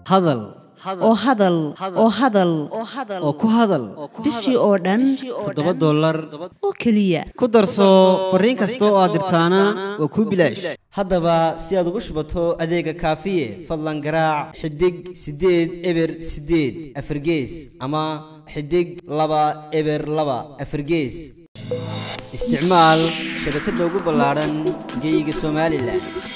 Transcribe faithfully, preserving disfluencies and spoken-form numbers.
hadal oo hadal oo hadal oo ku hadal bishii oo dhan toddoba dollar oo kaliya ku darso fariin kasta oo aad dirtaana waa ku bilaash haddaba si aad ugu shubato adeega kaafiye fadlan garaac xidig sideed eber sideed afargees ama xidig laba eber laba afargees isticmaal shabakadda ugu ballaaran geyga Soomaaliland